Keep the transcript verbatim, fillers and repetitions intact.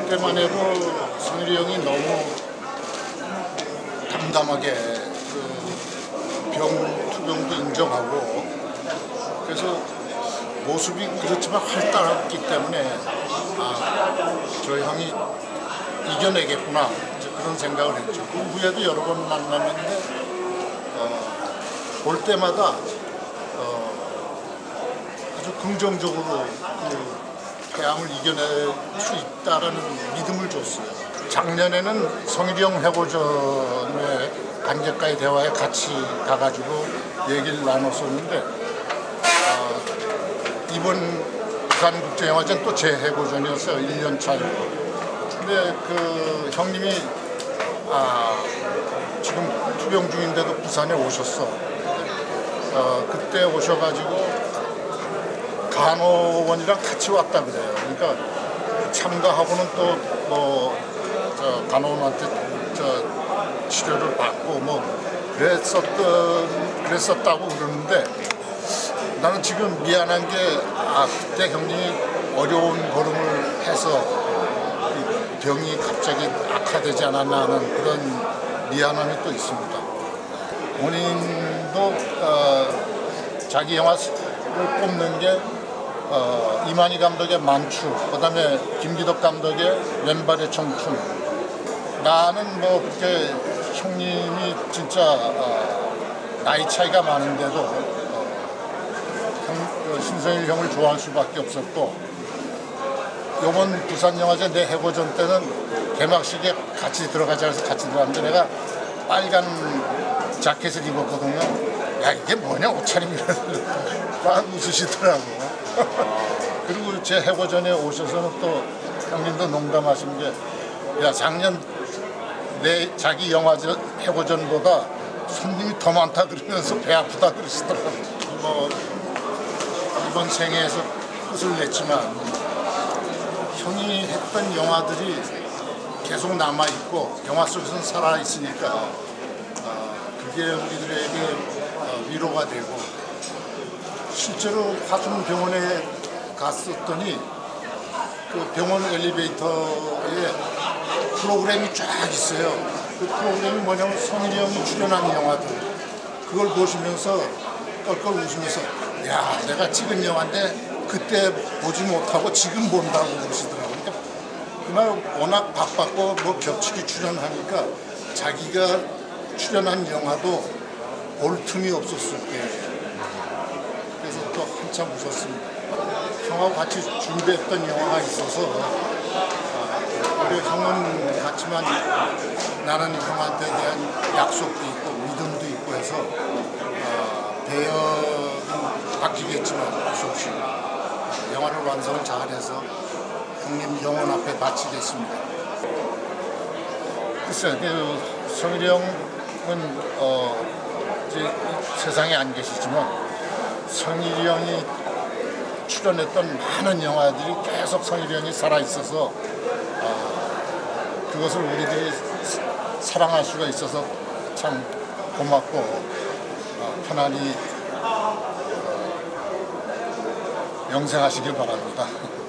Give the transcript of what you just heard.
그때만 해도 성일이 형이 너무 담담하게 그 병, 투병도 인정하고 그래서 모습이 그렇지만 활달했기 때문에 아, 저 형이 이겨내겠구나 그런 생각을 했죠. 그 후에도 여러 번 만났는데 어, 볼 때마다 어, 아주 긍정적으로 그 태양을 이겨낼 수 있다라는 믿음을 줬어요. 작년에는 성일이 형 해고전에 관객과의 대화에 같이 가가지고 얘기를 나눴었는데 어, 이번 부산국제영화제는 또 제 해고전이었어요. 일 년 차이고. 근데 그 형님이 아, 지금 투병 중인데도 부산에 오셨어. 어, 그때 오셔가지고 간호원이랑 같이 왔다 그래요. 그러니까 참가하고는 또 뭐 간호원한테 저 치료를 받고 뭐 그랬었던 그랬었다고 그러는데 나는 지금 미안한 게 아, 그때 형님이 어려운 걸음을 해서 병이 갑자기 악화되지 않았나 하는 그런 미안함이 또 있습니다. 본인도 어, 자기 영화를 뽑는 게 어, 이만희 감독의 만추, 그 다음에 김기덕 감독의 왼발의 청춘. 나는 뭐 그렇게 형님이 진짜 어, 나이 차이가 많은데도 어, 형, 신성일 형을 좋아할 수밖에 없었고 이번 부산영화제 내 해고전 때는 개막식에 같이 들어가자 해서 같이 들어갔는데 내가 빨간 자켓을 입었거든요. 야 이게 뭐냐 옷차림이라서 막 웃으시더라고. 그리고 제 해고전에 오셔서는 또 형님도 농담하신 게 야 작년 내 자기 영화전 해고전보다 손님이 더 많다 그러면서 배 아프다 그러시더라고요. 뭐 이번 생애에서 끝을 냈지만 형이 했던 영화들이 계속 남아있고 영화 속에서는 살아있으니까 어, 그게 우리들에게 어, 위로가 되고 실제로 화순병원에 갔었더니 그 병원 엘리베이터에 프로그램이 쫙 있어요. 그 프로그램이 뭐냐면 성일이 형이 출연한 영화들 그걸 보시면서 껄껄 웃으면서 야 내가 찍은 영화인데 그때 보지 못하고 지금 본다고 그러시더라고요. 그러니까 그날 워낙 바빴고 뭐 겹치기 출연하니까 자기가 출연한 영화도 볼 틈이 없었을 때예요. 그래서 또 한참 웃었습니다. 형하고 같이 준비했던 영화가 있어서 우리 형은 같지만 나는 형한테 대한 약속도 있고 믿음도 있고 해서 어, 배역은 바뀌겠지만 수 없이 영화를 완성을 잘해서 형님 영혼 앞에 바치겠습니다. 글쎄요, 그 성일이 형은 어, 이제 세상에 안 계시지만 성일이 형이 출연했던 많은 영화들이 계속 성일이 형이 살아있어서 어, 그것을 우리들이 사랑할 수가 있어서 참 고맙고 어, 편안히 어, 영생하시길 바랍니다.